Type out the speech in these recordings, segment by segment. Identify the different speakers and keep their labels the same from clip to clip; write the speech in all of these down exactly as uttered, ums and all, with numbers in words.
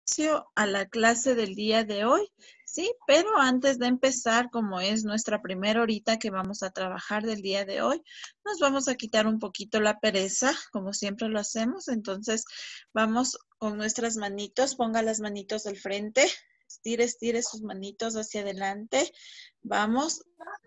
Speaker 1: inicio a la clase del día de hoy, ¿sí? Pero antes de empezar, como es nuestra primera horita que vamos a trabajar del día de hoy, nos vamos a quitar un poquito la pereza, como siempre lo hacemos. Entonces, vamos con nuestras manitos, ponga las manitos al frente, estire, estire sus manitos hacia adelante. Vamos.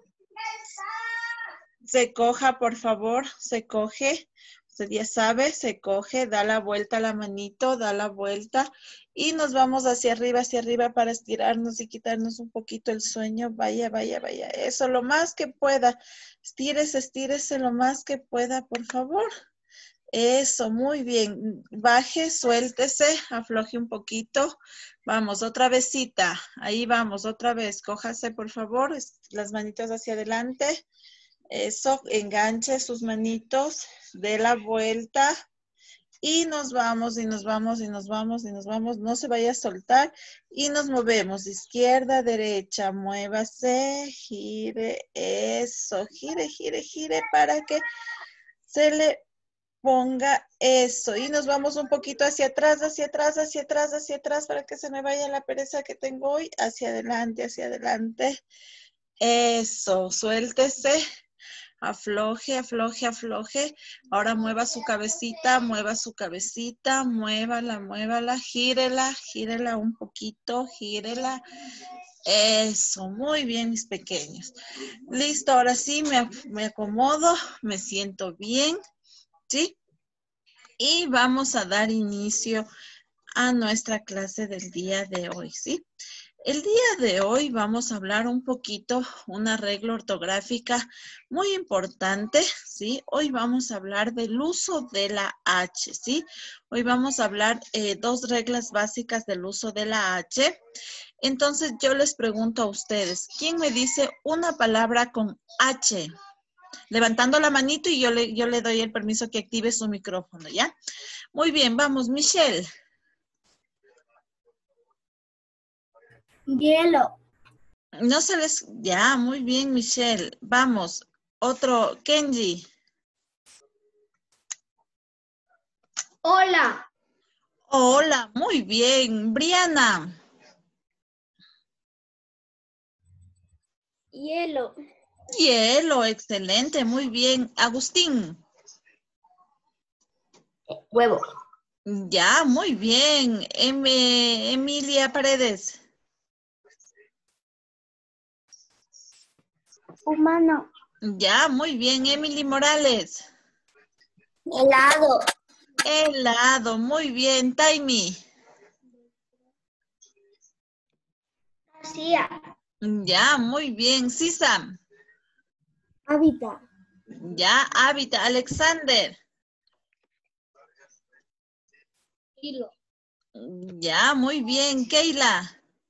Speaker 1: Se coja, por favor, se coge. Usted ya sabe, se coge, da la vuelta a la manito, da la vuelta y nos vamos hacia arriba, hacia arriba para estirarnos y quitarnos un poquito el sueño. Vaya, vaya, vaya. Eso, lo más que pueda. Estírese, estírese lo más que pueda, por favor. Eso, muy bien. Baje, suéltese, afloje un poquito. Vamos, otra vezcita. Ahí vamos, otra vez. Cójase, por favor, las manitos hacia adelante. Eso, enganche sus manitos, dé la vuelta y nos vamos y nos vamos y nos vamos y nos vamos. No se vaya a soltar y nos movemos. Izquierda, derecha, muévase, gire, eso, gire, gire, gire para que se le ponga eso. Y nos vamos un poquito hacia atrás, hacia atrás, hacia atrás, hacia atrás para que se me vaya la pereza que tengo hoy. Hacia adelante, hacia adelante. Eso, suéltese. Afloje, afloje, afloje. Ahora mueva su cabecita, mueva su cabecita, muévala, muévala, gírela, gírela un poquito, gírela. Eso, muy bien, mis pequeños. Listo, ahora sí me, me acomodo, me siento bien, ¿sí? Y vamos a dar inicio a nuestra clase del día de hoy, ¿sí? El día de hoy vamos a hablar un poquito, una regla ortográfica muy importante, ¿sí? Hoy vamos a hablar del uso de la H, ¿sí? Hoy vamos a hablar eh, dos reglas básicas del uso de la H. Entonces yo les pregunto a ustedes, ¿quién me dice una palabra con H? Levantando la manito y yo le, yo le doy el permiso que active su micrófono, ¿ya? Muy bien, vamos, Michelle.
Speaker 2: Hielo.
Speaker 1: No se les... Ya, muy bien, Michelle. Vamos, otro, Kenji.
Speaker 2: Hola.
Speaker 1: Hola, muy bien. Briana.
Speaker 2: Hielo.
Speaker 1: Hielo, excelente, muy bien. Agustín.
Speaker 2: Huevo.
Speaker 1: Ya, muy bien. Em, Emilia Paredes.
Speaker 2: Humano.
Speaker 1: Ya, muy bien. Emily Morales.
Speaker 2: Helado.
Speaker 1: Helado, muy bien. Taimi.
Speaker 2: García.
Speaker 1: Ya, muy bien. Sisam.
Speaker 2: Hábitat.
Speaker 1: Ya, Hábitat. Alexander.
Speaker 2: Hilo.
Speaker 1: Ya, muy bien. Keila.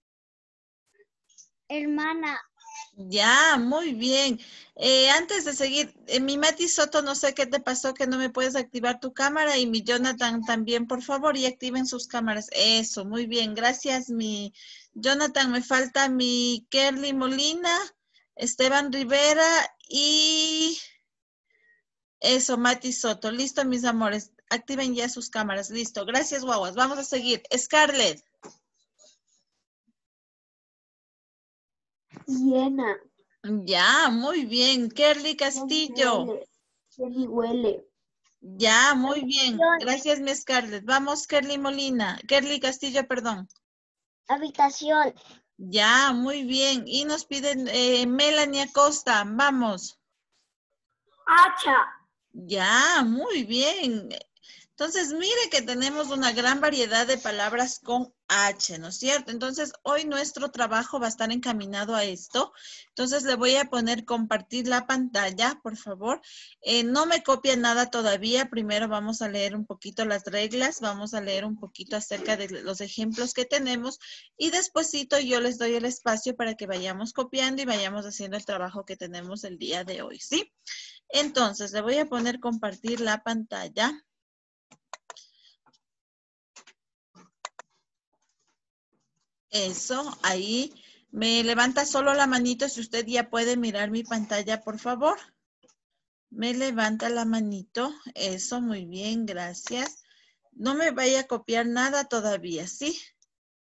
Speaker 2: Hermana.
Speaker 1: Ya, muy bien. Eh, antes de seguir, eh, mi Mati Soto, no sé qué te pasó que no me puedes activar tu cámara y mi Jonathan también, por favor, y activen sus cámaras. Eso, muy bien. Gracias, mi Jonathan. Me falta mi Kerly Molina, Esteban Rivera y eso, Mati Soto. Listo, mis amores. Activen ya sus cámaras. Listo. Gracias, guaguas. Vamos a seguir. Scarlett.
Speaker 2: Llena.
Speaker 1: Ya, muy bien. Kerly Castillo.
Speaker 2: Huele. Kelly huele.
Speaker 1: Ya, muy bien.
Speaker 2: Habitación.
Speaker 1: Gracias, mi Scarlett. Vamos, Kerly Molina. Kerly Castillo, perdón.
Speaker 2: Habitación.
Speaker 1: Ya, muy bien. Y nos piden eh, Melanie Acosta. Vamos.
Speaker 2: Hacha.
Speaker 1: Ya, muy bien. Entonces, mire que tenemos una gran variedad de palabras con H, ¿no es cierto? Entonces, hoy nuestro trabajo va a estar encaminado a esto. Entonces, le voy a poner compartir la pantalla, por favor. Eh, no me copie nada todavía. Primero vamos a leer un poquito las reglas. Vamos a leer un poquito acerca de los ejemplos que tenemos. Y despuesito yo les doy el espacio para que vayamos copiando y vayamos haciendo el trabajo que tenemos el día de hoy, ¿sí? Entonces, le voy a poner compartir la pantalla. Eso, ahí. Me levanta solo la manito si usted ya puede mirar mi pantalla, por favor. Me levanta la manito. Eso, muy bien, gracias. No me vaya a copiar nada todavía, ¿sí?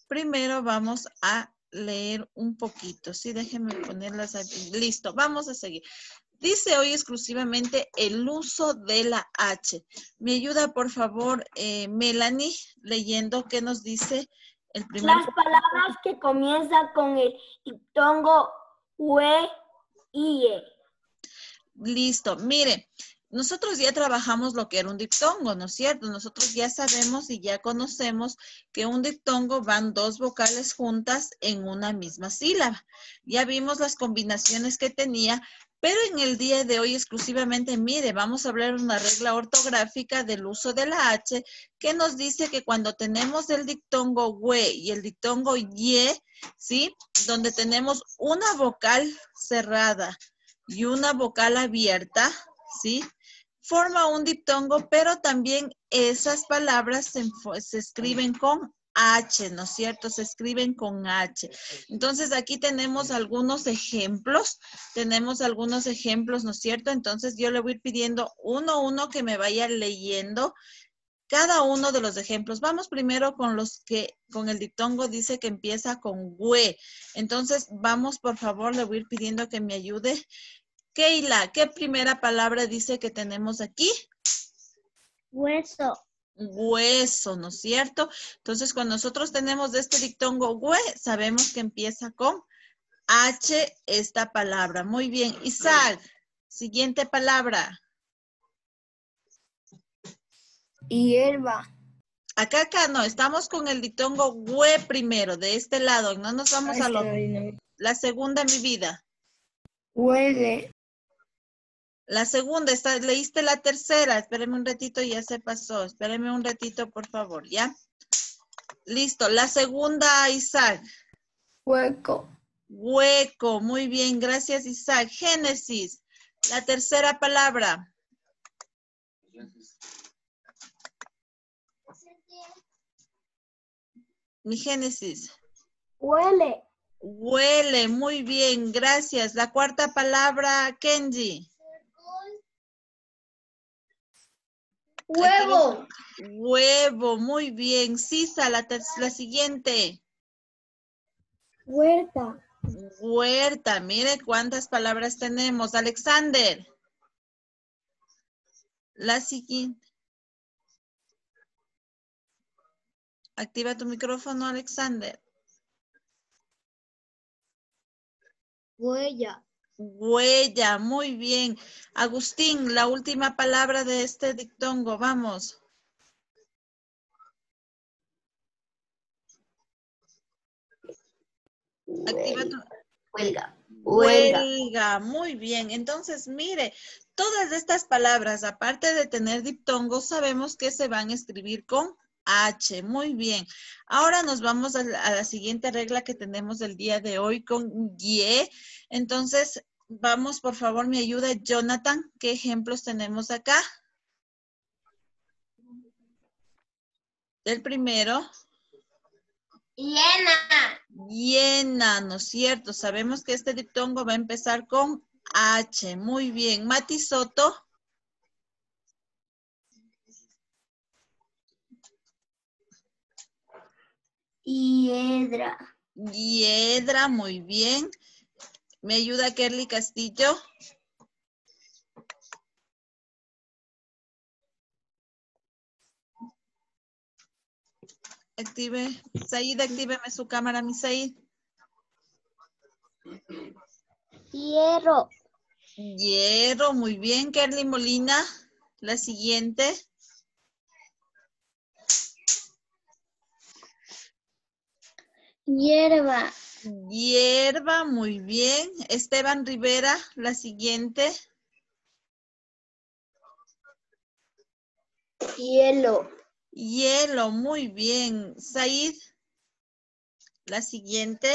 Speaker 1: primero vamos a leer un poquito. Sí, déjenme ponerlas aquí. Listo, vamos a seguir. Dice hoy exclusivamente el uso de la H. ¿Me ayuda, por favor, eh, Melanie, leyendo qué nos dice el primer?
Speaker 2: Las palabras que comienzan con el diptongo ue, ie.
Speaker 1: Listo, mire, nosotros ya trabajamos lo que era un diptongo, ¿no es cierto? Nosotros ya sabemos y ya conocemos que un diptongo van dos vocales juntas en una misma sílaba. Ya vimos las combinaciones que tenía, pero en el día de hoy exclusivamente, mire, vamos a hablar de una regla ortográfica del uso de la H que nos dice que cuando tenemos el diptongo we y el diptongo ye, ¿sí? Donde tenemos una vocal cerrada y una vocal abierta, ¿sí? Forma un diptongo, pero también esas palabras se, se escriben con H, ¿no es cierto? Se escriben con H. Entonces, aquí tenemos algunos ejemplos. Tenemos algunos ejemplos, ¿no es cierto? Entonces, yo le voy a ir pidiendo uno a uno que me vaya leyendo cada uno de los ejemplos. Vamos primero con los que, con el diptongo dice que empieza con we. Entonces, vamos, por favor, le voy a ir pidiendo que me ayude. Keila, ¿qué primera palabra dice que tenemos aquí?
Speaker 2: Hueso.
Speaker 1: Hueso, ¿no es cierto? Entonces, cuando nosotros tenemos de este diptongo hue, sabemos que empieza con H esta palabra. Muy bien. Isaac, siguiente palabra.
Speaker 2: Hierba.
Speaker 1: Acá, acá, no, estamos con el diptongo hue primero, de este lado. No nos vamos a lo... La segunda, mi vida.
Speaker 2: Huele.
Speaker 1: La segunda, está, leíste la tercera. Espéreme un ratito, ya se pasó. Espéreme un ratito, por favor, ¿ya? Listo. La segunda, Isaac.
Speaker 2: Hueco.
Speaker 1: Hueco. Muy bien, gracias, Isaac. Génesis. La tercera palabra. Mi Génesis.
Speaker 2: Huele.
Speaker 1: Huele. Muy bien, gracias. La cuarta palabra, Kenji.
Speaker 2: Huevo.
Speaker 1: Huevo, muy bien. Sisa, la, la siguiente.
Speaker 2: Huerta.
Speaker 1: Huerta, mire cuántas palabras tenemos. Alexander. La siguiente. Activa tu micrófono, Alexander.
Speaker 2: Huella.
Speaker 1: Huella, muy bien. Agustín, la última palabra de este diptongo, vamos. Activa tu...
Speaker 2: Huelga.
Speaker 1: Huelga. Huelga, muy bien. Entonces, mire, todas estas palabras, aparte de tener diptongos, sabemos que se van a escribir con H. Muy bien. Ahora nos vamos a la, a la siguiente regla que tenemos el día de hoy con ye. Entonces, vamos, por favor, me ayuda Jonathan. ¿Qué ejemplos tenemos acá? El primero.
Speaker 2: Llena.
Speaker 1: Llena, ¿no es cierto? Sabemos que este diptongo va a empezar con H. Muy bien. Mati Soto.
Speaker 2: Hiedra.
Speaker 1: Hiedra, muy bien. ¿Me ayuda Kerly Castillo? Active. Said, actíveme su cámara, mi Said.
Speaker 2: Hierro.
Speaker 1: Hierro, muy bien. Kerly Molina, la siguiente.
Speaker 2: Hierba.
Speaker 1: Hierba, muy bien. Esteban Rivera, la siguiente.
Speaker 2: Hielo.
Speaker 1: Hielo, muy bien. Said, la siguiente.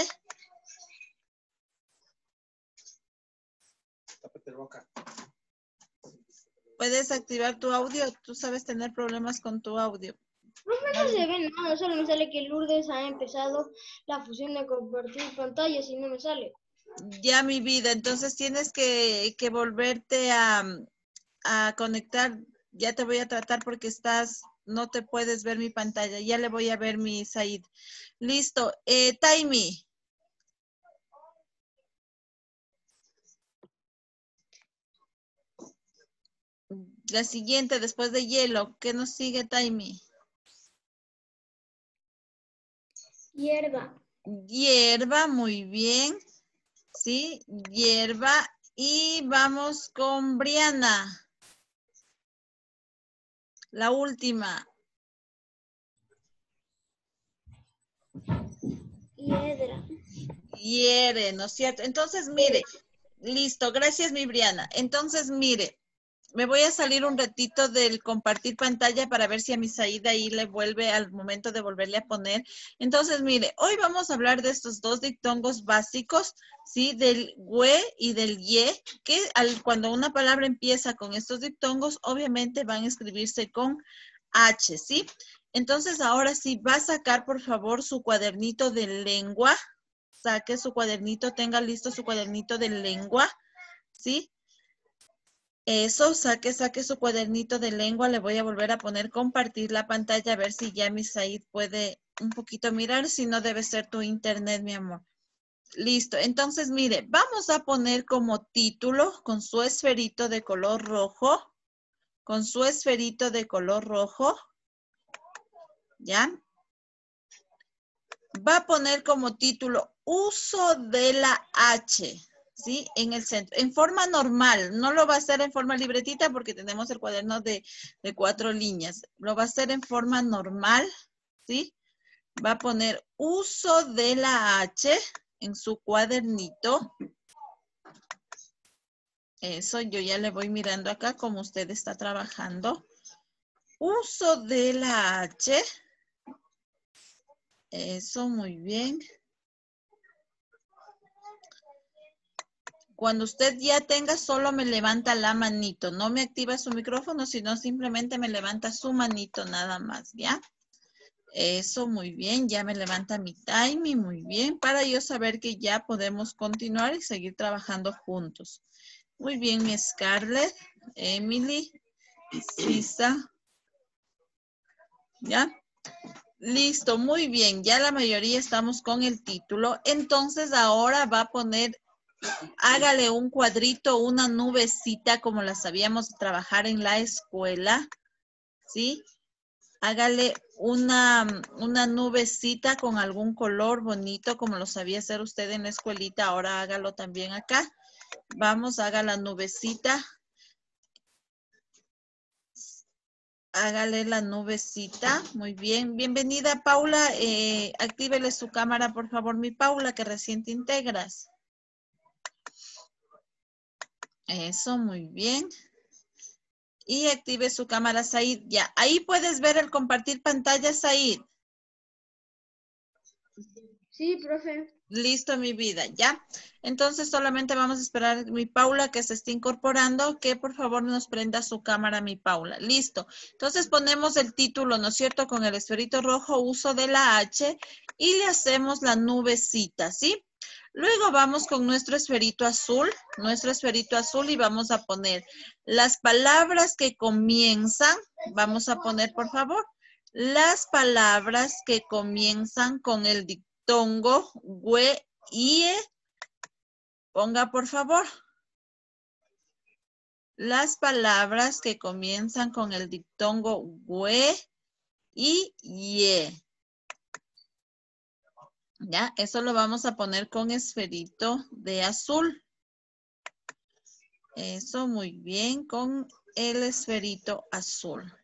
Speaker 1: ¿Puedes activar tu audio? Tú sabes tener problemas con tu audio.
Speaker 2: No me se ve nada, solo me sale que Lourdes ha empezado la fusión de compartir pantallas y no me sale.
Speaker 1: Ya, mi vida, entonces tienes que, que volverte a, a conectar. Ya te voy a tratar porque estás no te puedes ver mi pantalla. Ya le voy a ver mi Said. Listo. Eh, Taimi. La siguiente, después de hielo. ¿Qué nos sigue, Taimi?
Speaker 2: Hierba.
Speaker 1: Hierba, muy bien. Sí, hierba. Y vamos con Briana. La última.
Speaker 2: Hiedra.
Speaker 1: Hiere, ¿no es cierto? Entonces, mire. Listo, gracias, mi Briana. Entonces, mire. Me voy a salir un ratito del compartir pantalla para ver si a mi Saída ahí le vuelve al momento de volverle a poner. Entonces, mire, hoy vamos a hablar de estos dos diptongos básicos, ¿sí? Del hue y del ye, que al, cuando una palabra empieza con estos diptongos, obviamente van a escribirse con H, ¿sí? Entonces, ahora sí, va a sacar, por favor, su cuadernito de lengua. Saque su cuadernito, tenga listo su cuadernito de lengua, ¿sí? Eso, saque, saque su cuadernito de lengua. Le voy a volver a poner compartir la pantalla a ver si ya mi Said puede un poquito mirar. Si no, debe ser tu internet, mi amor. Listo. Entonces, mire, vamos a poner como título con su esferito de color rojo. Con su esferito de color rojo. ¿Ya? Va a poner como título uso de la H. ¿Sí? En el centro, en forma normal, no lo va a hacer en forma libretita porque tenemos el cuaderno de, de cuatro líneas, lo va a hacer en forma normal, ¿sí? Va a poner uso de la H en su cuadernito. Eso yo ya le voy mirando acá como usted está trabajando. Uso de la H. Eso, muy bien. Cuando usted ya tenga, solo me levanta la manito. No me activa su micrófono, sino simplemente me levanta su manito nada más, ¿ya? Eso, muy bien. Ya me levanta mi timing, muy bien. Para yo saber que ya podemos continuar y seguir trabajando juntos. Muy bien, mi Scarlett, Emily, Sisa. ¿Ya? Listo, muy bien. Ya la mayoría estamos con el título. Entonces, ahora va a poner... Hágale un cuadrito, una nubecita como la sabíamos trabajar en la escuela, ¿sí? Hágale una, una nubecita con algún color bonito como lo sabía hacer usted en la escuelita. Ahora hágalo también acá. Vamos, haga la nubecita. Hágale la nubecita. Muy bien. Bienvenida, Paula. Eh, actívele su cámara, por favor, mi Paula, que recién te integras. Eso, muy bien. Y active su cámara, Said. Ya, ahí puedes ver el compartir pantalla, Said.
Speaker 2: Sí, profe.
Speaker 1: Listo, mi vida, ¿ya? Entonces solamente vamos a esperar a mi Paula que se esté incorporando, que por favor nos prenda su cámara, mi Paula. Listo. Entonces ponemos el título, ¿no es cierto? Con el esferito rojo, uso de la H, y le hacemos la nubecita, ¿sí? Luego vamos con nuestro esferito azul, nuestro esferito azul, y vamos a poner las palabras que comienzan, vamos a poner, por favor, las palabras que comienzan con el diptongo hue, ie. Ponga, por favor, las palabras que comienzan con el diptongo hue y ie. Ya, eso lo vamos a poner con esferito de azul. Eso, muy bien, con el esferito azul.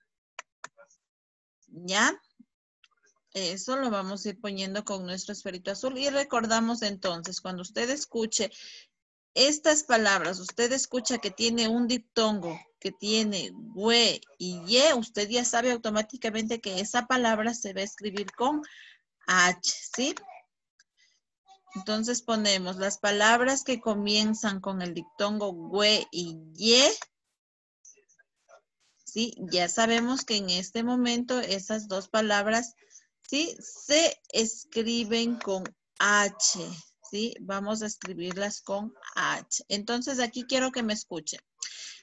Speaker 1: ¿Ya? Eso lo vamos a ir poniendo con nuestro esferito azul. Y recordamos entonces, cuando usted escuche estas palabras, usted escucha que tiene un diptongo, que tiene hue y ye, usted ya sabe automáticamente que esa palabra se va a escribir con H, ¿sí? Entonces ponemos las palabras que comienzan con el diptongo hue y ye. Sí, ya sabemos que en este momento esas dos palabras, sí, se escriben con H, ¿sí? Vamos a escribirlas con H. Entonces aquí quiero que me escuchen.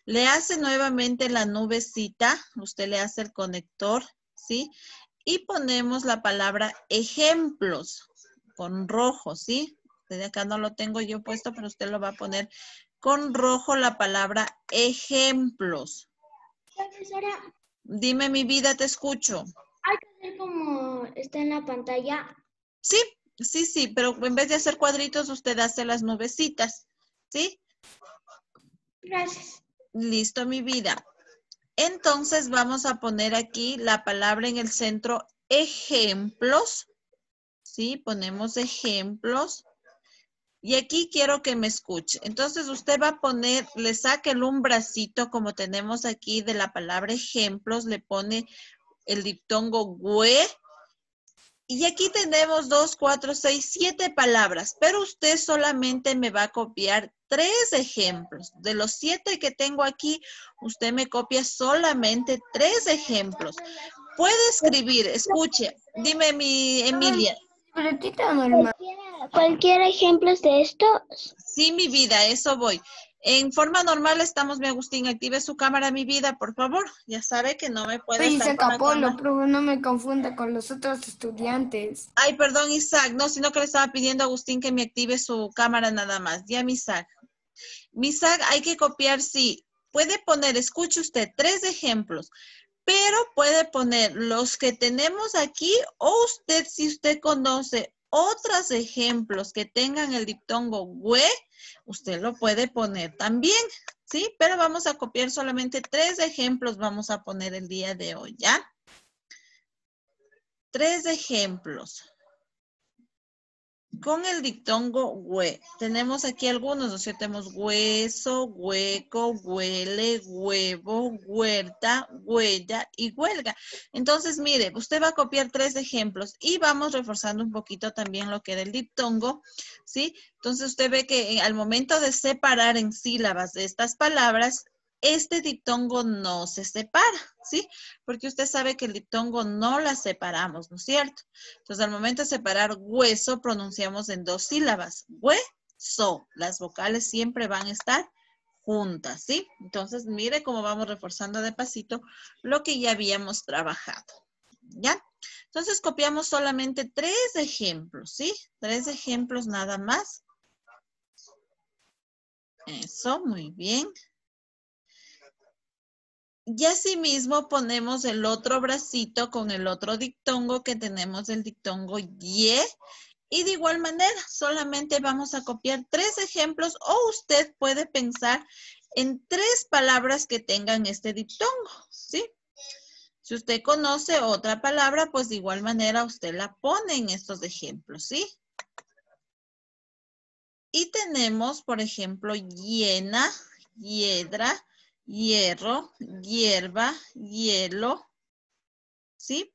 Speaker 1: Le hace nuevamente la nubecita, usted le hace el conector, ¿sí? Y ponemos la palabra ejemplos con rojo, ¿sí? De acá no lo tengo yo puesto, pero usted lo va a poner con rojo la palabra ejemplos.
Speaker 2: Profesora,
Speaker 1: Dime, mi vida, te escucho.
Speaker 2: hay que hacer como está en la pantalla.
Speaker 1: Sí, sí, sí, pero en vez de hacer cuadritos, usted hace las nubecitas, ¿sí?
Speaker 2: Gracias.
Speaker 1: Listo, mi vida. Entonces vamos a poner aquí la palabra en el centro, ejemplos, ¿sí? Ponemos ejemplos. Y aquí quiero que me escuche. Entonces usted va a poner, le saca el un bracito como tenemos aquí de la palabra ejemplos, le pone el diptongo güe. Y aquí tenemos dos, cuatro, seis, siete palabras, pero usted solamente me va a copiar tres ejemplos. De los siete que tengo aquí, usted me copia solamente tres ejemplos. Puede escribir, escuche, dime mi Emilia.
Speaker 2: Cualquiera, cualquier ejemplo de estos.
Speaker 1: Sí, mi vida, eso voy. En forma normal estamos, mi Agustín, active su cámara, mi vida, por favor. Ya sabe que no me puede
Speaker 3: Oye,
Speaker 1: estar con la
Speaker 3: Apolo,
Speaker 1: cámara.
Speaker 3: pero no me confunda con los otros estudiantes.
Speaker 1: Ay, perdón, Isaac, no, sino que le estaba pidiendo a Agustín que me active su cámara nada más. Ya, mi Isaac. Mi Isaac, hay que copiar, sí. Puede poner, escuche usted, tres ejemplos, pero puede poner los que tenemos aquí o usted, si usted conoce otros ejemplos que tengan el diptongo güe, usted lo puede poner también, ¿sí? Pero vamos a copiar solamente tres ejemplos, vamos a poner el día de hoy, ¿ya? Tres ejemplos. Con el diptongo güe. Tenemos aquí algunos, o sea, tenemos hueso, hueco, huele, huevo, huerta, huella y huelga. Entonces, mire, usted va a copiar tres ejemplos y vamos reforzando un poquito también lo que era el diptongo, ¿sí? Entonces, usted ve que al momento de separar en sílabas de estas palabras, este diptongo no se separa, ¿sí? Porque usted sabe que el diptongo no la separamos, ¿no es cierto? Entonces, al momento de separar hueso, pronunciamos en dos sílabas. Hueso. Las vocales siempre van a estar juntas, ¿sí? Entonces, mire cómo vamos reforzando de pasito lo que ya habíamos trabajado, ¿ya? Entonces, copiamos solamente tres ejemplos, ¿sí? Tres ejemplos nada más. Eso, muy bien. Y asimismo ponemos el otro bracito con el otro diptongo que tenemos, el diptongo ye. Y de igual manera, solamente vamos a copiar tres ejemplos o usted puede pensar en tres palabras que tengan este diptongo, ¿sí? Si usted conoce otra palabra, pues de igual manera usted la pone en estos ejemplos, ¿sí? Y tenemos, por ejemplo, hiena, hiedra, hierro, hierba, hielo, ¿sí?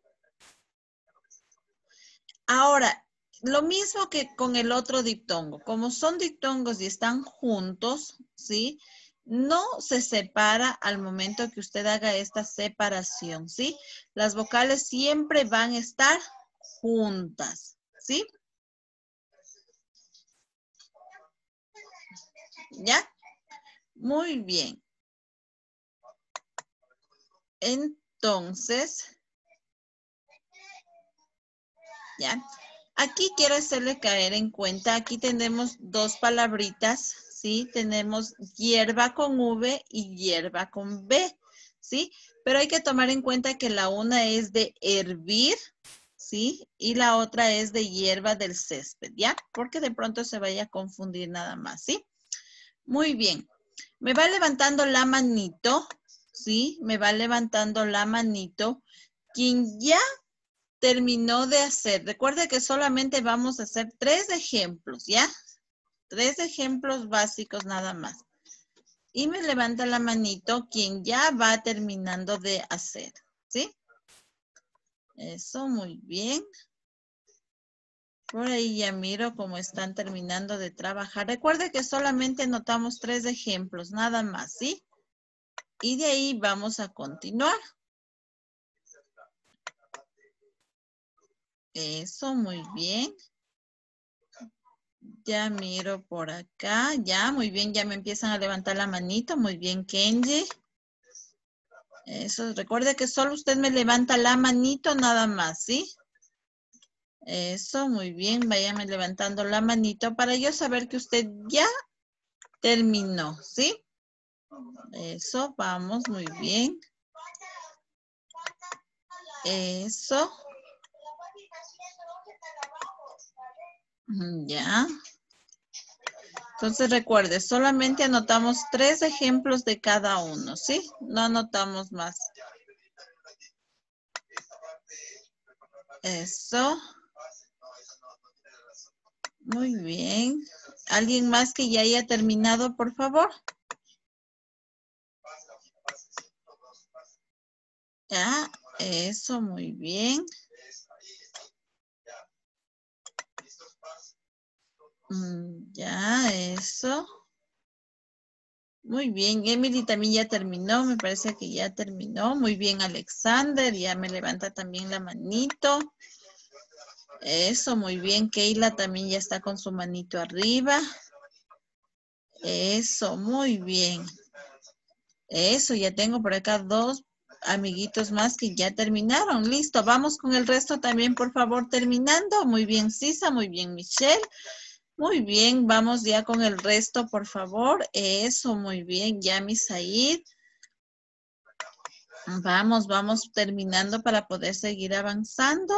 Speaker 1: Ahora, lo mismo que con el otro diptongo. Como son diptongos y están juntos, ¿sí? No se separa al momento que usted haga esta separación, ¿sí? Las vocales siempre van a estar juntas, ¿sí? ¿Ya? Muy bien. Entonces, ¿ya? Aquí quiero hacerle caer en cuenta, aquí tenemos dos palabritas, ¿sí? Tenemos hierba con V y hierba con B, ¿sí? Pero hay que tomar en cuenta que la una es de hervir, ¿sí? Y la otra es de hierba del césped, ¿ya? Porque de pronto se vaya a confundir nada más, ¿sí? Muy bien. Me va levantando la manito, ¿sí? Me va levantando la manito. Quien ya terminó de hacer. Recuerde que solamente vamos a hacer tres ejemplos, ¿ya? Tres ejemplos básicos nada más. Y me levanta la manito quien ya va terminando de hacer, ¿sí? Eso, muy bien. Por ahí ya miro cómo están terminando de trabajar. Recuerde que solamente notamos tres ejemplos, nada más, ¿sí? Y de ahí vamos a continuar. Eso, muy bien. Ya miro por acá. Ya, muy bien. Ya me empiezan a levantar la manito. Muy bien, Kenji. Eso, recuerde que solo usted me levanta la manito nada más, ¿sí? Eso, muy bien. Váyame levantando la manito para yo saber que usted ya terminó, ¿sí? Eso, vamos, muy bien. Eso. Ya. Entonces recuerde, solamente anotamos tres ejemplos de cada uno, ¿sí? No anotamos más. Eso. Muy bien. ¿Alguien más que ya haya terminado, por favor? Ya, eso, muy bien. Mm, ya, eso. Muy bien, Emily también ya terminó, me parece que ya terminó. Muy bien, Alexander, ya me levanta también la manito. Eso, muy bien, Keila también ya está con su manito arriba. Eso, muy bien. Eso, ya tengo por acá dos amiguitos más que ya terminaron. Listo, vamos con el resto también, por favor, terminando. Muy bien, Sisa, muy bien, Michelle. Muy bien, vamos ya con el resto, por favor. Eso, muy bien, Yami Said. Vamos, vamos terminando para poder seguir avanzando.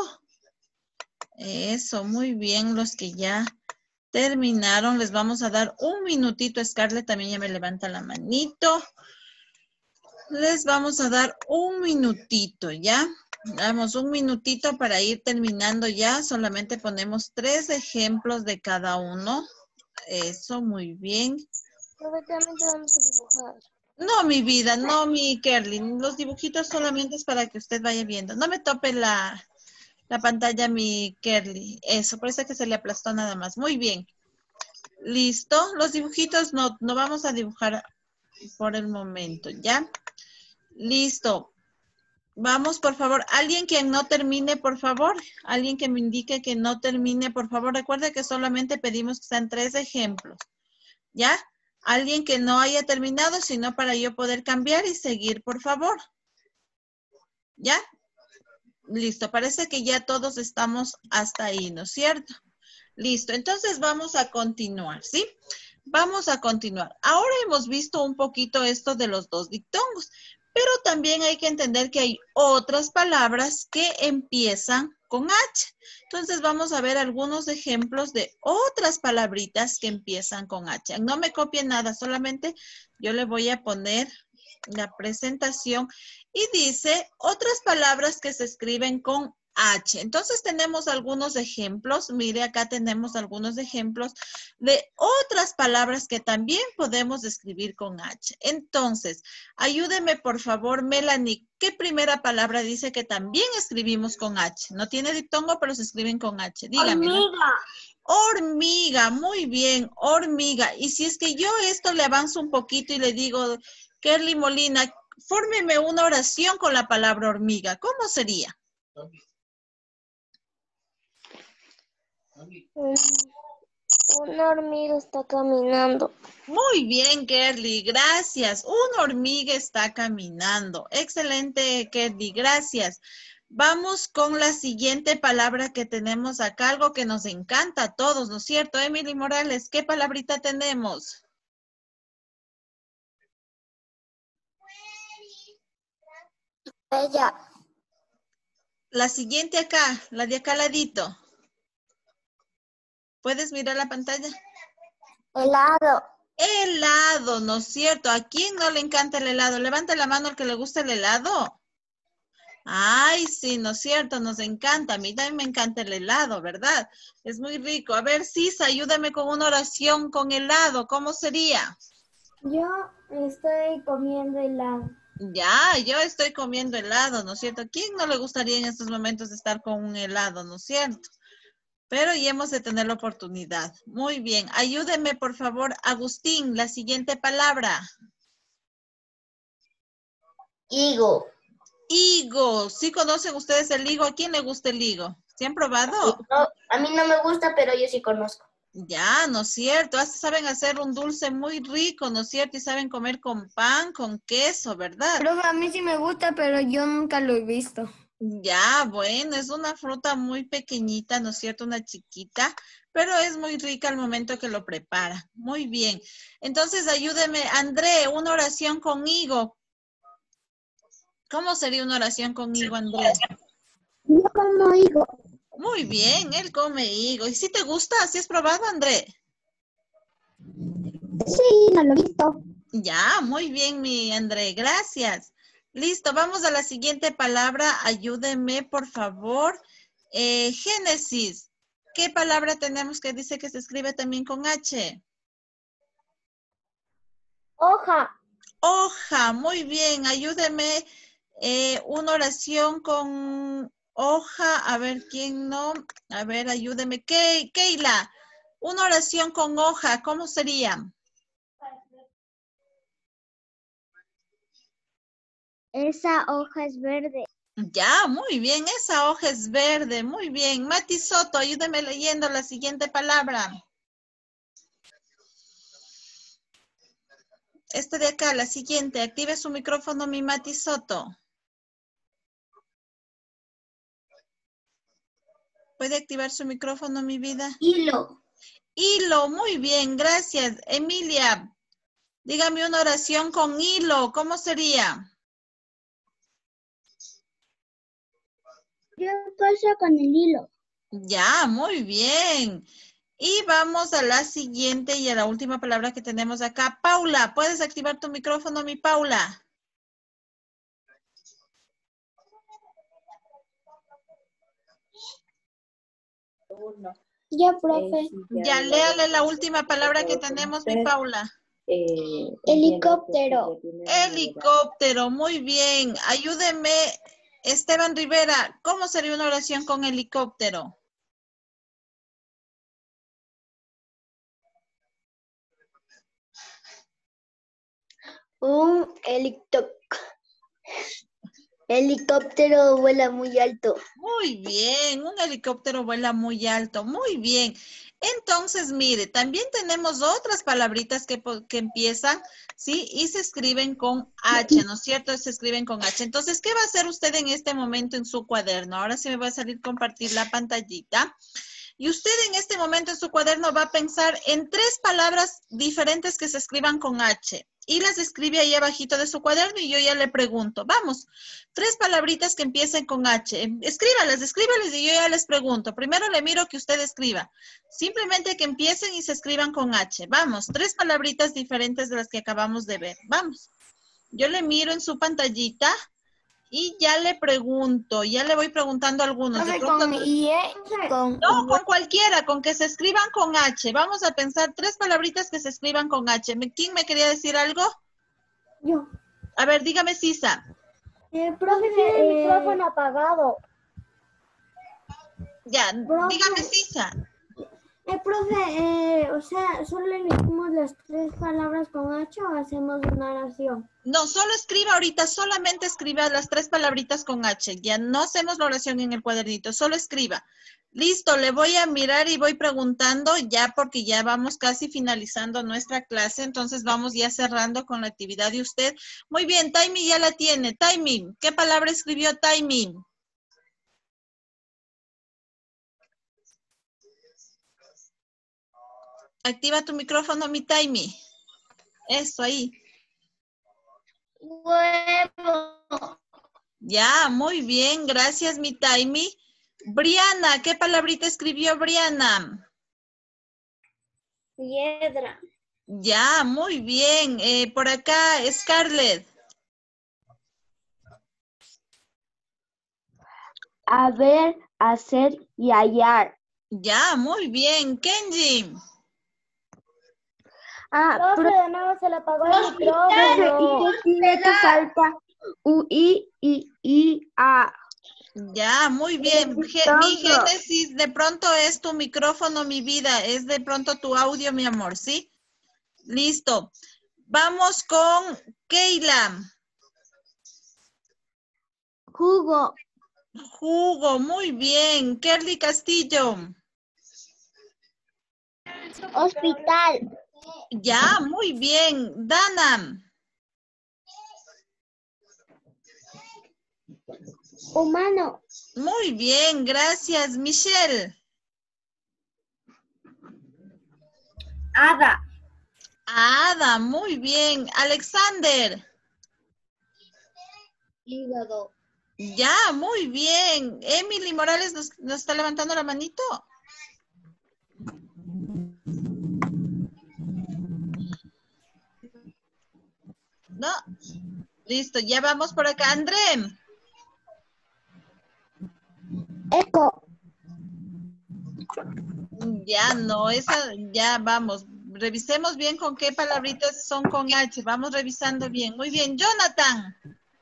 Speaker 1: Eso, muy bien, los que ya terminaron. Les vamos a dar un minutito. Scarlett también ya me levanta la manito. Les vamos a dar un minutito, ¿ya? Damos un minutito para ir terminando ya. Solamente ponemos tres ejemplos de cada uno. Eso, muy bien.
Speaker 2: Perfectamente vamos a dibujar.
Speaker 1: No, mi vida, no, mi Kerly. Los dibujitos solamente es para que usted vaya viendo. No me tope la, la pantalla, mi Kerly. Eso, parece que se le aplastó nada más. Muy bien. Listo. Los dibujitos no, no vamos a dibujar por el momento, ¿ya? Listo. Vamos, por favor. Alguien que no termine, por favor. Alguien que me indique que no termine, por favor. Recuerde que solamente pedimos que sean tres ejemplos. ¿Ya? Alguien que no haya terminado, sino para yo poder cambiar y seguir, por favor. ¿Ya? Listo. Parece que ya todos estamos hasta ahí, ¿no es cierto? Listo. Entonces vamos a continuar, ¿sí? Vamos a continuar. Ahora hemos visto un poquito esto de los dos dictongos, pero también hay que entender que hay otras palabras que empiezan con H. Entonces vamos a ver algunos ejemplos de otras palabritas que empiezan con H. No me copien nada, solamente yo le voy a poner la presentación y dice otras palabras que se escriben con H. Entonces tenemos algunos ejemplos. Mire, acá tenemos algunos ejemplos de otras palabras que también podemos escribir con H. Entonces, ayúdeme por favor, Melanie. ¿Qué primera palabra dice que también escribimos con H? No tiene diptongo, pero se escriben con H. Dígame.
Speaker 2: Hormiga.
Speaker 1: Hormiga, muy bien, hormiga. Y si es que yo esto le avanzo un poquito y le digo, Kerly Molina, fórmeme una oración con la palabra hormiga. ¿Cómo sería?
Speaker 2: Una hormiga está caminando.
Speaker 1: Muy bien, Kerly, gracias. Una hormiga está caminando. Excelente, Kerly, gracias. Vamos con la siguiente palabra que tenemos acá, algo que nos encanta a todos, ¿no es cierto? Emily Morales, ¿qué palabrita tenemos?
Speaker 2: Ella.
Speaker 1: La siguiente acá, la de acá al ladito. ¿Puedes mirar la pantalla?
Speaker 2: Helado.
Speaker 1: Helado, ¿no es cierto? ¿A quién no le encanta el helado? Levanta la mano el que le gusta el helado. Ay, sí, ¿no es cierto? Nos encanta. A mí también me encanta el helado, ¿verdad? Es muy rico. A ver, Sisa, ayúdame con una oración con helado. ¿Cómo sería?
Speaker 2: Yo estoy comiendo helado.
Speaker 1: Ya, yo estoy comiendo helado, ¿no es cierto? ¿Quién no le gustaría en estos momentos estar con un helado, ¿no es cierto? Pero ya hemos de tener la oportunidad. Muy bien. Ayúdeme, por favor, Agustín, la siguiente palabra.
Speaker 2: Higo.
Speaker 1: Higo. ¿Sí conocen ustedes el higo? ¿A quién le gusta el higo? ¿Sí han probado?
Speaker 2: No, a mí no me gusta, pero yo sí conozco.
Speaker 1: Ya, ¿no es cierto? Hasta saben hacer un dulce muy rico, ¿no es cierto? Y saben comer con pan, con queso, ¿verdad?
Speaker 3: Profe, a mí sí me gusta, pero yo nunca lo he visto.
Speaker 1: Ya, bueno, es una fruta muy pequeñita, ¿no es cierto? Una chiquita, pero es muy rica al momento que lo prepara. Muy bien. Entonces, ayúdeme, André, una oración con higo. ¿Cómo sería una oración con higo, André?
Speaker 4: Yo como higo.
Speaker 1: Muy bien, él come higo. ¿Y si te gusta? ¿Sí has probado, André?
Speaker 4: Sí, no lo he visto.
Speaker 1: Ya, muy bien, mi André, gracias. Listo, vamos a la siguiente palabra. Ayúdeme, por favor. Eh, Génesis. ¿Qué palabra tenemos que dice que se escribe también con H?
Speaker 2: Hoja.
Speaker 1: Hoja, muy bien. Ayúdeme. Eh, una oración con hoja. A ver, ¿quién no? A ver, ayúdeme. Ke- Keila, una oración con hoja, ¿cómo sería?
Speaker 4: Esa hoja es verde.
Speaker 1: Ya, muy bien, esa hoja es verde, muy bien. Mati Soto, ayúdeme leyendo la siguiente palabra. Esta de acá, la siguiente, active su micrófono, mi Mati Soto. ¿Puede activar su micrófono, mi vida?
Speaker 3: Hilo.
Speaker 1: Hilo, muy bien, gracias. Emilia, dígame una oración con hilo, ¿cómo sería?
Speaker 4: ¿Qué pasa con el hilo?
Speaker 1: Ya, muy bien. Y vamos a la siguiente y a la última palabra que tenemos acá. Paula, ¿puedes activar tu micrófono, mi Paula?
Speaker 4: Ya, profe.
Speaker 1: Ya, léale la última palabra que tenemos, mi Paula.
Speaker 5: Eh,
Speaker 4: Helicóptero.
Speaker 1: Helicóptero, muy bien. Ayúdeme, Esteban Rivera, ¿cómo sería una oración con helicóptero?
Speaker 4: Un helicóptero. Helicóptero vuela muy alto.
Speaker 1: Muy bien, un helicóptero vuela muy alto, muy bien. Entonces, mire, también tenemos otras palabritas que, po- que empiezan, ¿sí? Y se escriben con H, ¿no es cierto? Se escriben con H. Entonces, ¿qué va a hacer usted en este momento en su cuaderno? Ahora sí me va a salir compartir la pantallita. Y usted en este momento en su cuaderno va a pensar en tres palabras diferentes que se escriban con H. Y las escribe ahí abajito de su cuaderno y yo ya le pregunto. Vamos, tres palabritas que empiecen con H. Escríbalas, escríbalas y yo ya les pregunto. Primero le miro que usted escriba. Simplemente que empiecen y se escriban con H. Vamos, tres palabritas diferentes de las que acabamos de ver. Vamos. Yo le miro en su pantallita y ya le pregunto, ya le voy preguntando a algunos. De
Speaker 3: Profe,
Speaker 1: pronto
Speaker 3: con
Speaker 1: no-
Speaker 3: I E, con
Speaker 1: no, con cualquiera, con que se escriban con H. Vamos a pensar tres palabritas que se escriban con H. ¿Me- ¿Quién me quería decir algo?
Speaker 4: Yo.
Speaker 1: A ver, dígame, Sisa.
Speaker 4: Eh, profe,
Speaker 2: Tiene el
Speaker 4: eh,
Speaker 2: micrófono apagado.
Speaker 1: Ya,
Speaker 4: Profe.
Speaker 1: dígame, Sisa.
Speaker 4: eh, profe, eh, o sea, ¿solo elegimos las tres palabras con H o hacemos una oración?
Speaker 1: No, solo escriba ahorita, solamente escriba las tres palabritas con H. Ya no hacemos la oración en el cuadernito, solo escriba. Listo, le voy a mirar y voy preguntando ya porque ya vamos casi finalizando nuestra clase, entonces vamos ya cerrando con la actividad de usted. Muy bien, Taimi ya la tiene. Taimi, ¿qué palabra escribió Taimi? Activa tu micrófono, mi Taimi. Eso ahí.
Speaker 2: Huevo.
Speaker 1: Ya, muy bien, gracias, mi Taimi. Briana, ¿qué palabrita escribió Briana?
Speaker 2: Piedra.
Speaker 1: Ya, muy bien. Eh, por acá, Scarlett.
Speaker 4: A ver, hacer y hallar.
Speaker 1: Ya, muy bien. Kenji.
Speaker 4: Ah,
Speaker 2: Profe, de nuevo se le apagó el micrófono.
Speaker 4: ¿y qué tiene que falta? U, I, I, I, A.
Speaker 1: Ya, muy bien. Ge- mi Génesis, de pronto es tu micrófono, mi vida. Es de pronto tu audio, mi amor, ¿sí? Listo. Vamos con Keila.
Speaker 4: Jugo.
Speaker 1: Jugo, muy bien. Kerly Castillo.
Speaker 4: Hospital.
Speaker 1: Ya, muy bien. Dana.
Speaker 4: Humano.
Speaker 1: Muy bien, gracias. Michelle.
Speaker 4: Hada.
Speaker 1: Ada, muy bien. Alexander.
Speaker 2: Hígado.
Speaker 1: Ya, muy bien. Emily Morales nos, nos está levantando la manito. No. Listo, ya vamos por acá. André.
Speaker 4: Eco.
Speaker 1: Ya no, esa, ya vamos. Revisemos bien con qué palabritas son con H. Vamos revisando bien. Muy bien. Jonathan.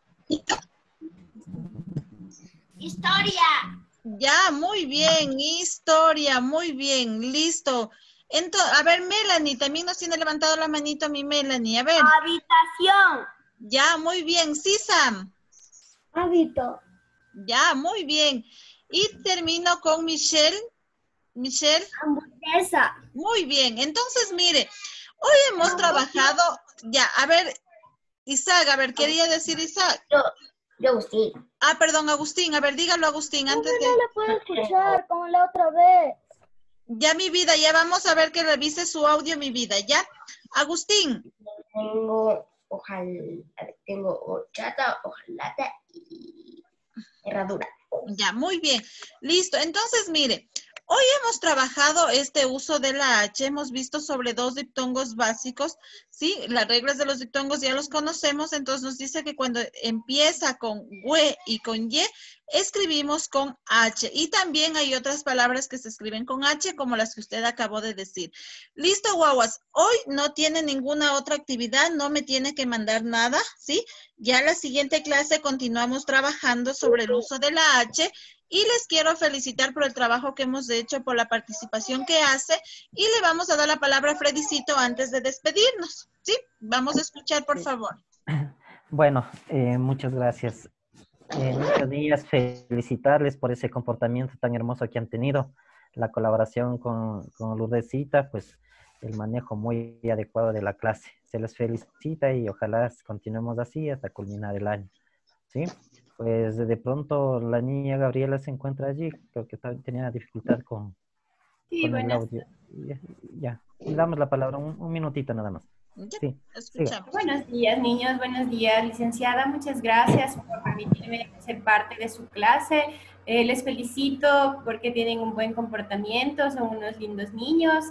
Speaker 4: Historia.
Speaker 1: Ya, muy bien. Historia, muy bien. Listo. Entonces, a ver, Melanie, también nos tiene levantado la manito mi Melanie. A ver.
Speaker 4: Habitación.
Speaker 1: Ya, muy bien. Sisam.
Speaker 4: Hábito.
Speaker 1: Ya, muy bien. Y termino con Michelle. Michelle.
Speaker 4: Hamburguesa.
Speaker 1: Muy bien. Entonces, mire, hoy hemos trabajado, ya, a ver, Isaac, a ver, quería decir Isaac.
Speaker 4: Yo, yo Agustín.
Speaker 1: Ah, perdón, Agustín, a ver, dígalo, Agustín, antes de...
Speaker 4: No le puedo escuchar como la otra vez.
Speaker 1: Ya, mi vida, ya vamos a ver que revise su audio, mi vida, ¿ya? Agustín.
Speaker 4: Tengo hoja, tengo horchata, hojalata y herradura.
Speaker 1: Ya, muy bien. Listo. Entonces, mire, hoy hemos trabajado este uso de la H, hemos visto sobre dos diptongos básicos, ¿sí? Las reglas de los diptongos ya los conocemos, entonces nos dice que cuando empieza con we y con ye, escribimos con H. Y también hay otras palabras que se escriben con H, como las que usted acabó de decir. Listo, guaguas. Hoy no tiene ninguna otra actividad, no me tiene que mandar nada, ¿sí? Ya la siguiente clase continuamos trabajando sobre el uso de la H y les quiero felicitar por el trabajo que hemos hecho, por la participación que hace y le vamos a dar la palabra a Fredicito antes de despedirnos, ¿sí? Vamos a escuchar, por favor.
Speaker 5: Bueno, eh, muchas gracias. Eh, muchos días, felicitarles por ese comportamiento tan hermoso que han tenido, la colaboración con, con Lourdesita, pues el manejo muy adecuado de la clase. Se les felicita y ojalá continuemos así hasta culminar el año, ¿sí? Pues de pronto la niña Gabriela se encuentra allí, creo que tenía dificultad con,
Speaker 6: sí,
Speaker 5: con el
Speaker 6: buenas.
Speaker 5: audio. Ya, ya, le damos la palabra, un, un minutito nada más.
Speaker 1: Ya,
Speaker 5: sí,
Speaker 1: escuchamos.
Speaker 6: Buenos días, niños, buenos días, licenciada. Muchas gracias por permitirme ser parte de su clase. Eh, les felicito porque tienen un buen comportamiento, son unos lindos niños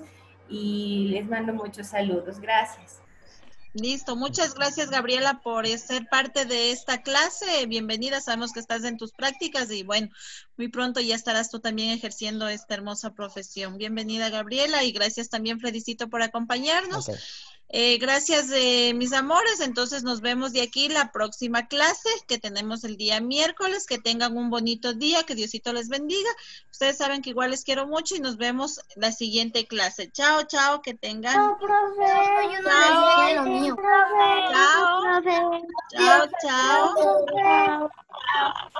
Speaker 6: y les mando muchos saludos. Gracias.
Speaker 1: Listo, muchas gracias Gabriela por ser parte de esta clase, bienvenida, sabemos que estás en tus prácticas y bueno, muy pronto ya estarás tú también ejerciendo esta hermosa profesión. Bienvenida Gabriela y gracias también Fredicito por acompañarnos. Okay. Eh, gracias eh, mis amores, entonces nos vemos de aquí la próxima clase que tenemos el día miércoles, que tengan un bonito día, que Diosito les bendiga, ustedes saben que igual les quiero mucho y nos vemos la siguiente clase. Chao, chao, que tengan.
Speaker 4: Chao, profe.
Speaker 3: Yo no les dije lo mío.
Speaker 1: Chao. Chao, chao.
Speaker 4: Chao.